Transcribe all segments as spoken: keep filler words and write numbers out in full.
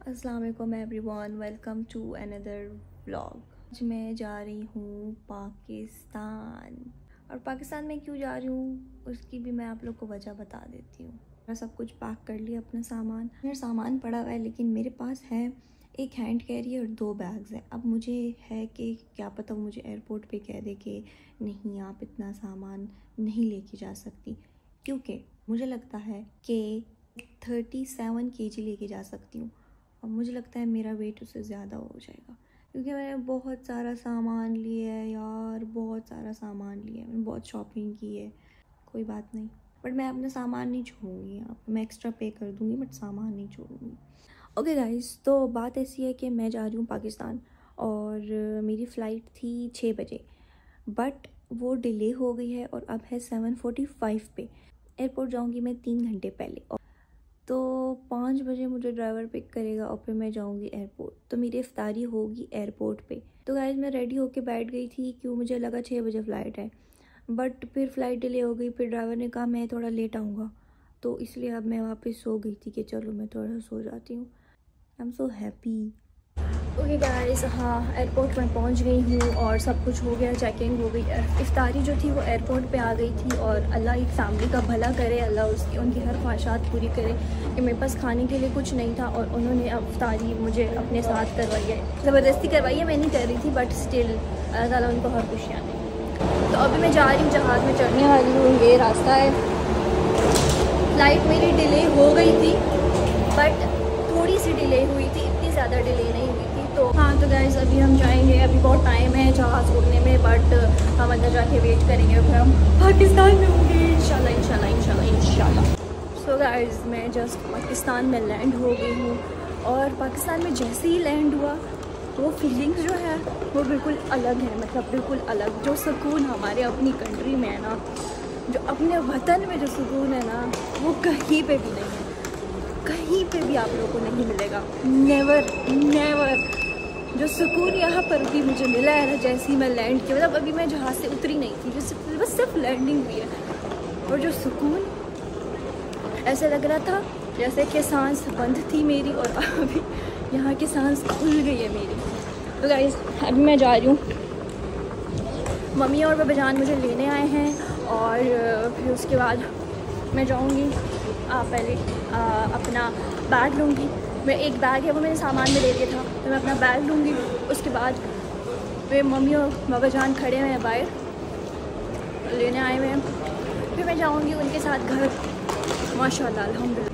अस्सलाम वालेकुम everyone, welcome to another vlog. आज मैं जा रही हूँ पाकिस्तान। और पाकिस्तान में क्यों जा रही हूँ उसकी भी मैं आप लोग को वजह बता देती हूँ। मैं सब कुछ पैक कर लिया अपना सामान। मेरा सामान पड़ा हुआ है लेकिन मेरे पास है एक हैंड कैरी और दो बैग्स हैं। अब मुझे है कि क्या पता वो मुझे एयरपोर्ट पे कह दे कि नहीं आप इतना सामान नहीं लेके जा सकती, क्योंकि मुझे लगता है कि थर्टी सेवन के जी लेके जा सकती हूँ और मुझे लगता है मेरा वेट उससे ज़्यादा हो जाएगा, क्योंकि मैंने बहुत सारा सामान लिया है यार, बहुत सारा सामान लिया है, मैंने बहुत शॉपिंग की है। कोई बात नहीं, बट मैं अपना सामान नहीं छोड़ूंगी। यहाँ पर मैं एक्स्ट्रा पे कर दूँगी बट सामान नहीं छोड़ूंगी। ओके गाइस, तो बात ऐसी है कि मैं जा रही हूँ पाकिस्तान और मेरी फ़्लाइट थी छः बजे, बट वो डिले हो गई है और अब है सेवन फोर्टी फाइव पे। एयरपोर्ट जाऊँगी मैं तीन घंटे पहले, तो पाँच बजे मुझे ड्राइवर पिक करेगा और फिर मैं जाऊंगी एयरपोर्ट। तो मेरी इफ्तारी होगी एयरपोर्ट पे। तो गाइस मैं रेडी होके बैठ गई थी, क्यों मुझे लगा छः बजे फ़्लाइट है, बट फिर फ़्लाइट डिले हो गई। फिर ड्राइवर ने कहा मैं थोड़ा लेट आऊँगा, तो इसलिए अब मैं वापस सो गई थी कि चलो मैं थोड़ा सो जाती हूँ। I am so happy. Okay guys, हाँ एयरपोर्ट में पहुंच गई हूँ और सब कुछ हो गया, चेकिंग हो गई। इफ्तारी जो थी वो एयरपोर्ट पे आ गई थी और अल्लाह एक फैमिली का भला करे, अल्लाह उसकी उनकी हर ख्वाहिशात पूरी करे कि मेरे पास खाने के लिए कुछ नहीं था और उन्होंने इफ्तारी मुझे अपने साथ करवाई है। ज़बरदस्ती करवाई है, मैं नहीं कर रही थी, बट स्टिल अल्लाह ताला उनको हर खुशियाँ दें। तो अभी मैं जा रही हूँ, जहाज़ में चढ़ने वाली हूँ। ये रास्ता है। फ़्लाइट मेरी डिले हो गई थी बट थोड़ी सी डिले हुई थी, इतनी ज़्यादा डिले नहीं हुई थी। तो हाँ तो गाइस अभी हम जाएंगे, अभी बहुत टाइम है जहाज़ उड़ने में, बट हम अंदर जाके वेट करेंगे फिर हम पाकिस्तान में होंगे इंशाल्लाह इंशाल्लाह इंशाल्लाह इंशाल्लाह। सो गाइस मैं जस्ट पाकिस्तान में लैंड हो गई हूँ और पाकिस्तान में जैसे ही लैंड हुआ वो फीलिंग्स जो है वो बिल्कुल अलग है, मतलब बिल्कुल अलग। जो सुकून हमारे अपनी कंट्री में है ना, जो अपने वतन में जो सुकून है ना, वो कहीं पे भी नहीं है, कहीं पे भी आप लोगों को नहीं मिलेगा। नेवर नेवर जो सुकून यहाँ पर भी मुझे मिला है ना, जैसे ही मैं लैंड किया, मतलब अभी मैं जहाज़ से उतरी नहीं थी, जैसे बस सिर्फ लैंडिंग हुई है, और जो सुकून ऐसे लग रहा था जैसे कि सांस बंद थी मेरी और अभी यहाँ की सांस खुल गई है मेरी। तो गाइस अभी मैं जा रही हूँ, मम्मी और बाबा जान मुझे लेने आए हैं और फिर उसके बाद मैं जाऊँगी। आ, पहले आ, अपना बैग लूँगी। मैं एक बैग है वो मैंने सामान में ले लिया था, तो मैं अपना बैग लूँगी। उसके बाद वे मम्मी और बाबा जान खड़े हुए हैं बाहर, लेने आए हुए हैं। फिर मैं जाऊँगी उनके साथ घर, माशाल्लाह अल्हम्दुलिल्लाह।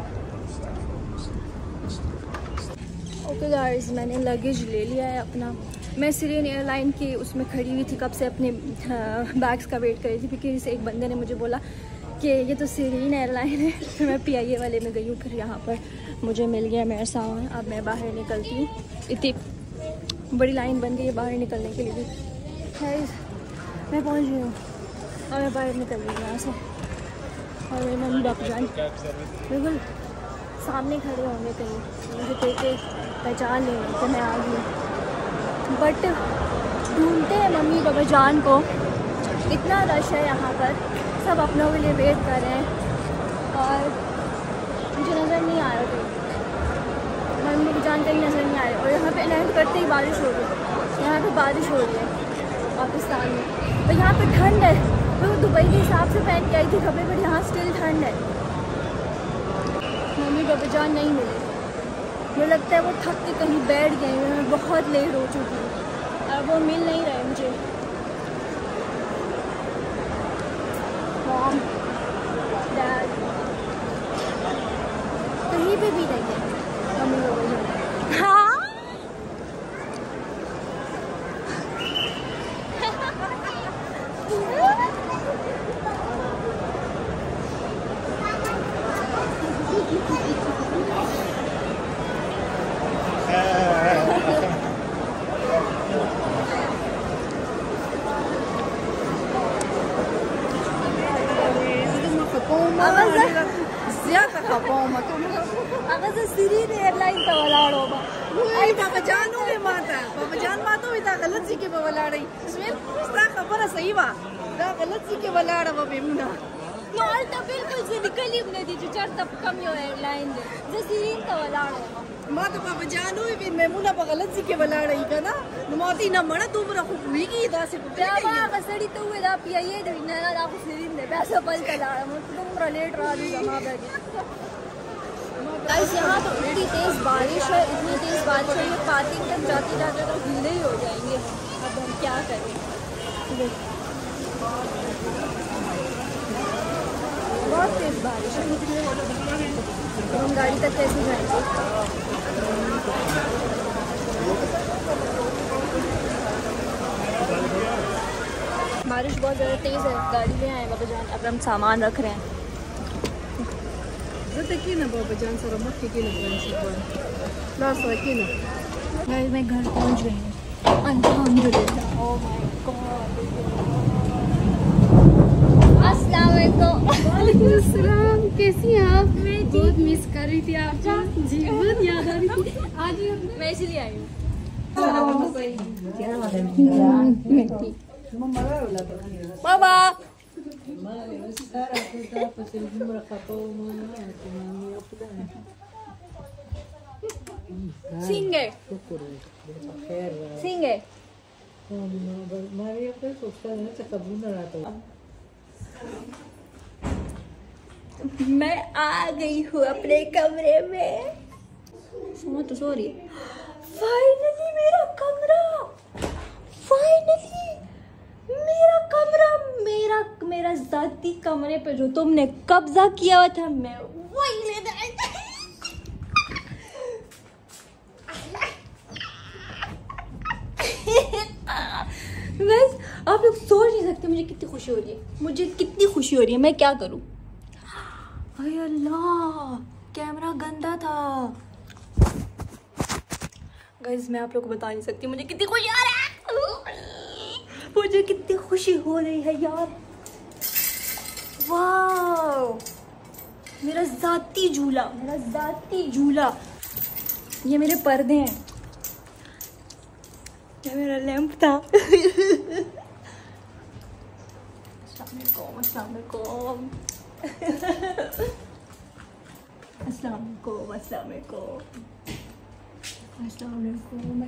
ओके गाइस, मैंने लगेज ले लिया है अपना। मैं सिरियन एयरलाइन की उसमें खड़ी हुई थी, कब से अपने बैग्स का वेट कर रही थी, क्योंकि एक बंदे ने मुझे बोला कि ये तो सिरियन एयरलाइन है। फिर मैं पी आई ए वाले में गई हूँ, फिर यहाँ पर मुझे मिल गया मेरा सामान। अब मैं बाहर निकलती हूँ, इतनी बड़ी लाइन बन गई है बाहर निकलने के लिए भी। गाइस मैं पहुँच गई हूँ और मैं बाहर निकल गई यहाँ से, और मेरी मम्मी डॉक्टर जान बिल्कुल सामने खड़े होंगे, कहीं मुझे देख के पहचान नहीं होंगे तो मैं आ गई। बट ढूंढते हैं मम्मी बाबा जान को, इतना रश है यहाँ पर, सब अपनों के लिए वेट कर रहे हैं और मुझे नज़र नहीं आ रहा कहीं, मम्मी की जान कहीं नज़र नहीं आ रही। और यहाँ पे लैंड करते ही बारिश हो रही है, यहाँ पे बारिश हो रही है पाकिस्तान में। तो यहाँ पे ठंड है, तो दुबई के हिसाब से पहन के आई थी कपड़े, पर यहाँ स्टिल ठंड है। मम्मी बाबा जान नहीं मिले, मुझे लगता है वो थक के कहीं बैठ गए, मैं बहुत लेट हो चुकी हूँ और वो मिल नहीं रहे मुझे। मॉम डैड कहीं पे भी नहीं है मम्मी बाबा जान। हाँ अगर सिरियन एयरलाइन का वलाड़ो बा आई बाबा जानू के माता बाबा जान मातो इता गलत सी के वलाड़ई इसमें सा खबर सही बा दा गलत सी के वलाड़ा बा बेमुना यार तो बिल्कुल से निकली ने दी जो चार तब कम यो एयरलाइन दे जो सिरियन का वलाड़ो मां तो पापा जानो भी मैं मुला पगलत सी के बला रही का ना मोती ना मणा तुम रखो हुई की दासे को क्या बा कसड़ी तो हुए दा पिया ये दे ना ना को सिरिन दे पैसा पल चला तुम रिलेट रहा दी जमा पे गाइस यहाँ तो इतनी तेज बारिश है इतनी तेज बारिश है ये पार्किंग तक जाते जाते तो गीले ही हो जाएंगे। अब हम क्या करें, बहुत तेज बारिश है, हम गाड़ी तक कैसे जाएंगे। बारिश बहुत ज़्यादा तेज़ है, गाड़ी में आए बाबा जान। अब हम सामान रख रहे हैं। ना बाबा जान सर मत के ना लास्ट रखी ना गाइस मैं घर पहुंच गई हूँ अल्हम्दुलिल्लाह। Oh my God. अस्सलाम वालेकुम। वालेकुम अस्सलाम। कैसी हैं आप? मैं बहुत मिस कर रही थी आपको। जी बहुत याद आ रही थी। आज मैं इसलिए आई हूँ। बाबा सिंगे सिंगे मैं आ गई हूँ अपने कमरे में। सुनो तो सॉरी। फाइनली मेरा कमरा, फाइनली मेरा कमरा, मेरा मेरा जाती कमरे पे जो तुमने कब्जा किया हुआ था मैं वही लेने आई। बस आप लोग सोच नहीं सकते मुझे कितनी खुशी हो रही है, मुझे कितनी खुशी हो रही है। मैं क्या करूं? अरे अल्लाह कैमरा गंदा था। गाइस मैं आप लोग को बता नहीं सकती मुझे कितनी खुशी आ रही है, मुझे कितनी खुशी हो रही है यार। वाह मेरा जाती झूला, मेरा जाती झूला। ये मेरे पर्दे हैं, ये मेरा लैंप था। अस्सलामुअलैकुम अस्सलामुअलैकुम अस्सलामुअलैकुम अस्सलामुअलैकुम अस्सलामुअलैकुम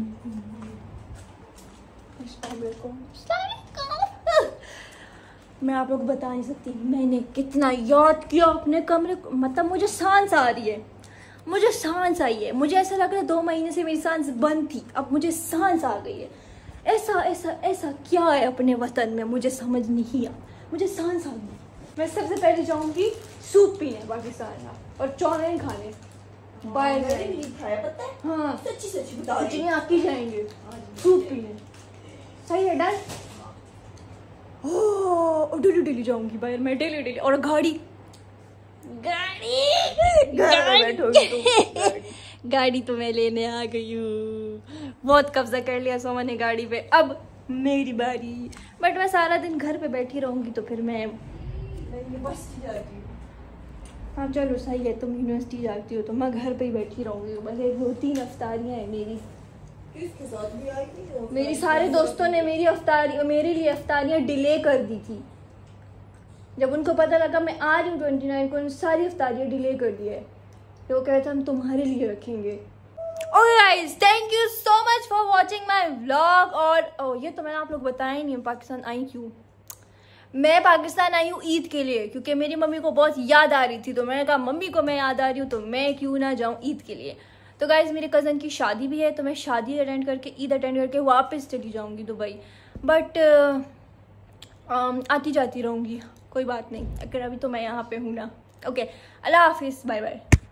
अस्सलामुअलैकुम अस्सलामुअलैकुम। मैं आप लोग को बता नहीं सकती मैंने कितना याद किया अपने कमरे को। मतलब मुझे सांस आ रही है, मुझे सांस आई है। मुझे ऐसा लग रहा है दो महीने से मेरी सांस बंद थी, अब मुझे सांस आ गई है। ऐसा ऐसा ऐसा क्या है अपने वतन में, मुझे समझ नहीं आ, मुझे सांस आ गई। मैं सबसे पहले जाऊंगी सूप पीने पाकिस्तान का और चौमिन खाने। बाय पता है? हाँ सच्ची सच्ची बता रही हूं, आपकी जाएंगे सूप पीने। सही है डन। ओह डेली डेली जाऊंगी बाहर मैं, डेली डेली। और गाड़ी गाड़ी गाड़ी गाड़ी तो मैं लेने आ गई हूँ। बहुत कब्जा कर लिया सोमा ने गाड़ी पे, अब मेरी बारी। बट मैं सारा दिन घर पे बैठी रहूंगी तो फिर मैं यूनिवर्सिटी जाती हूँ। हाँ चलो सही है, तुम यूनिवर्सिटी जाती हो तो मैं घर पे ही बैठी रहूंगी। बस एक दो तीन अफ्तारियाँ हैं मेरी। इसके साथ भी आई थी मेरी सारे दोस्तों ने मेरी अफ्तारी मेरे लिए अफ्तारियाँ डिले कर दी थी। जब उनको पता लगा मैं आ रही हूँ ट्वेंटी नाइन को, सारी अफ्तारियाँ डिले कर दी है। तो वो कहते हम तुम्हारे लिए रखेंगे। Okay guys, thank you so much for watching my vlog. और oh, ये तो मैंने आप लोग बताया ही नहीं पाकिस्तान आई क्यों। मैं पाकिस्तान आई हूँ ईद के लिए, क्योंकि मेरी मम्मी को बहुत याद आ रही थी। तो मैंने कहा मम्मी को मैं याद आ रही हूँ तो मैं क्यों ना जाऊँ ईद के लिए। तो गाइज मेरे कज़न की शादी भी है तो मैं शादी अटेंड करके ईद अटेंड करके वापस चली जाऊँगी दुबई। बट uh, आती जाती रहूँगी, कोई बात नहीं। अगर अभी तो मैं यहाँ पे हूँ ना। ओके अल्लाह हाफिज़, बाय बाय।